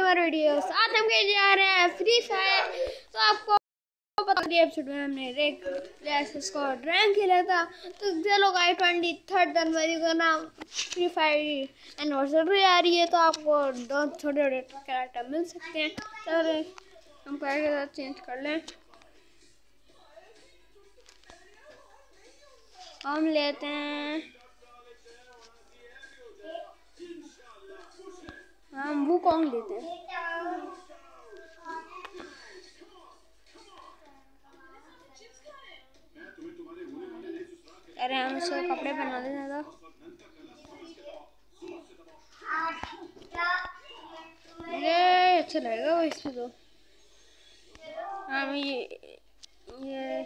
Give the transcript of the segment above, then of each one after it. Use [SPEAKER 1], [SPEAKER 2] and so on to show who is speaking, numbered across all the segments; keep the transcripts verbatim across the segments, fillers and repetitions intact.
[SPEAKER 1] हमारे वीडियो। साथ हम खेलने जा रहे हैं फ्री फायर। तो आपको पता है एपिसोड में हमने रेक प्लेस स्क्वाड रैंक खेला था। तो चलो गाइस ट्वेंटी थर्ड जनवरी को ना फ्री फायर एनिवर्सरी आ रही है, तो आपको दो छोटे छोटे कैरेक्टर मिल सकते हैं। चलो हम कैरेक्टर चेंज कर लें। हम लेते हैं हम वो कौन लेते हैं। अरे हम इसको कपड़े पहना देते तो ये अच्छा लगेगा वो इसमें। तो हम ये ये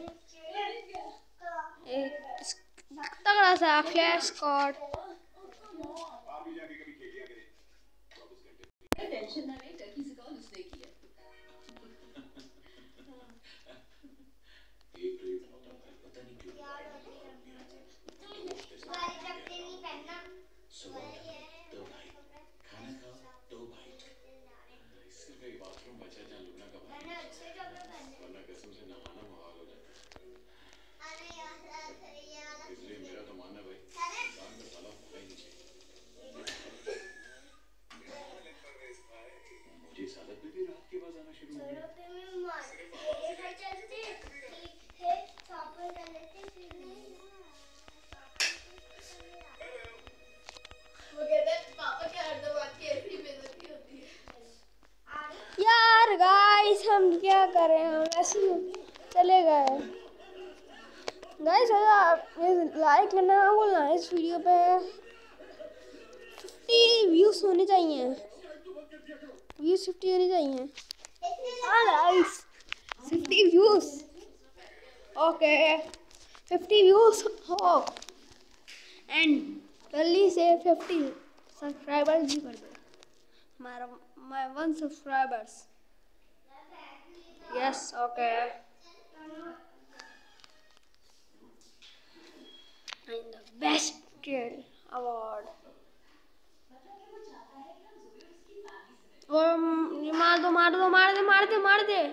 [SPEAKER 1] एक तगड़ा सा फ्लैश स्क्वाड। यार गाइस हम क्या करें, हम ऐसे चले गए। गाइस लाइक करना ना भूलना, इस वीडियो पे फिफ्टी व्यूज होने चाहिए। व्यूज फिफ्टी होने चाहिए। हाँ guys fifty views. Okay fifty views हो एंड जल्दी से फिफ्टी सब्सक्राइबर्स भी कर दो। हमारा my one subscribers. Yes, okay. And the best kid award. और मार दो मार दो मार दे मार दे मार दे।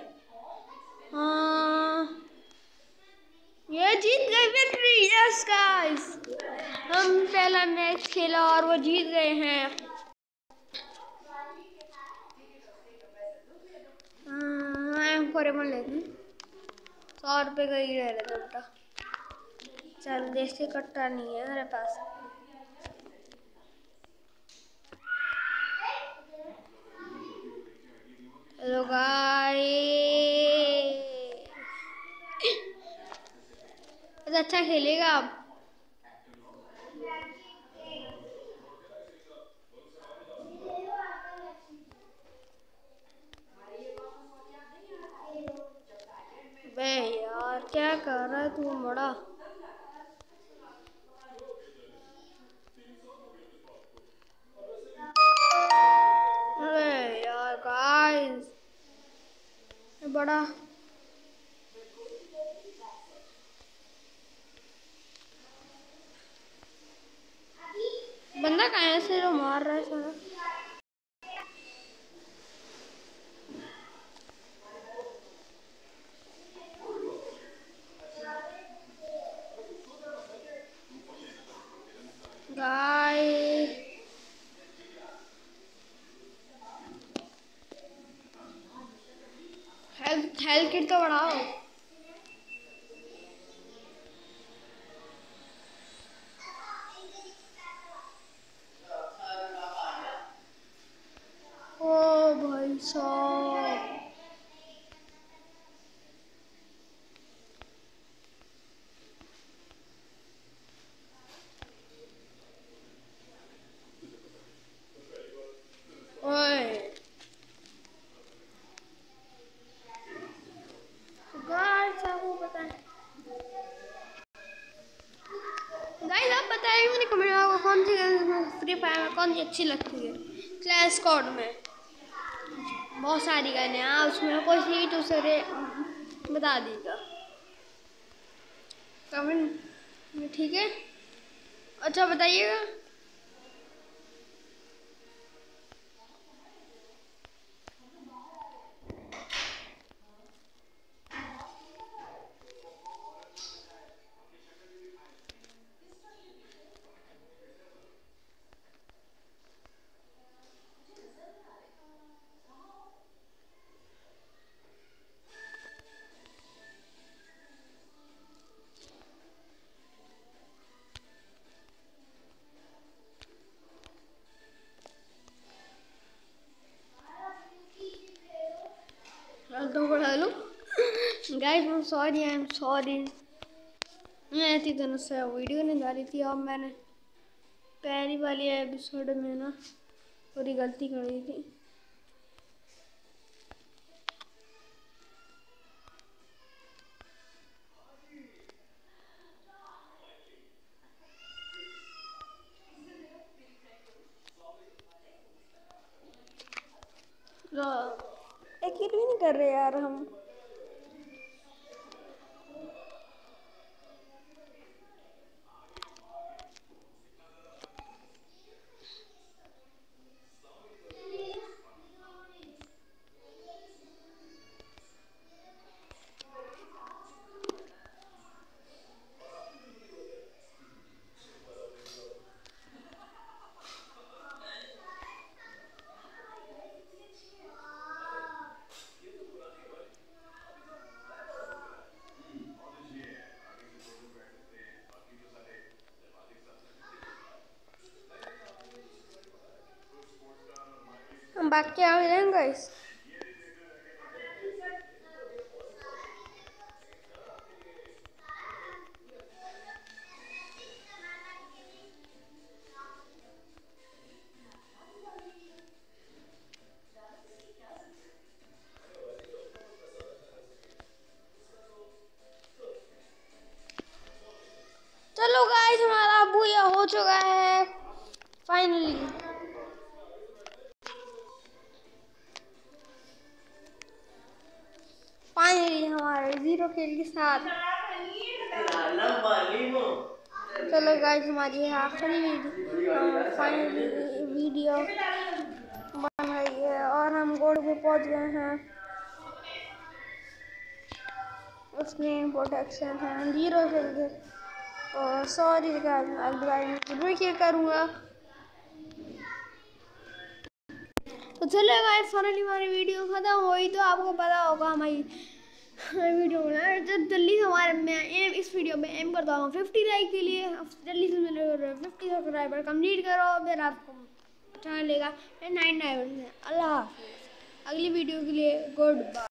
[SPEAKER 1] हाँ ये जीत गए विक्ट्री। यस गाइस हम पहला मैच खेला और वो जीत गए हैं। फोरेमन लेते हैं, सौ रुपये का ही रह लेता बेटा। चल देसी कट्टा नहीं है मेरे पास। हेलो गाइस अच्छा खेलेगा अब। बे यार क्या कर रहा है तू बड़ा। अरे यार गाइस बड़ा बंदा कहाँ से जो मार रहा है सारा। गाइस हेल्थ हेल्थ किट तो बढ़ाओ। ओ भाई साहब ओए गाइस आपको बताएं गाइस आप बताइए मेरे कमेंट में आपको कौन सी फ्री फायर में कौन सी अच्छी लगती है। क्लैश स्क्वाड में बहुत सारी गन है, उसमें कोई सी दूसरे बता दीजिएगा कमेंट में, ठीक है। अच्छा बताइएगा। Guys I am sorry I am sorry मैं इतनी दिनों से वीडियो नहीं डाली थी और मैंने पहली वाली एपिसोड में ना पूरी गलती कर दी थी। एक हिट भी नहीं कर रहे यार हम। हम बाकी आ गए हैं गाइस। चलो गाइस हमारा बुया हो चुका है फाइनली। फाइनली हमारे जीरो किल के साथ। चलो गाइस हमारी आखिरी वीडियो फाइनली वीडियो बन रही है और हम गोल्ड पे पहुंच गए हैं। स्क्रीन प्रोटेक्शन है जीरो किल के और सॉरी अगली बार मैं जरूर शेयर करूँगा। तो चलो गाइस फाइनली हमारी वीडियो खत्म हुई। तो आपको पता होगा हमारी वीडियो बनाए जब जल्दी से हमारे मैं एम इस वीडियो में एम करता हूँ फिफ्टी लाइक के लिए। जल्दी से फिफ्टी सब्सक्राइबर कंप्लीट करो फिर आपको अच्छा लगेगा। नाइन नाइन अल्लाह हाफिज़। अगली वीडियो के लिए गुड बाय।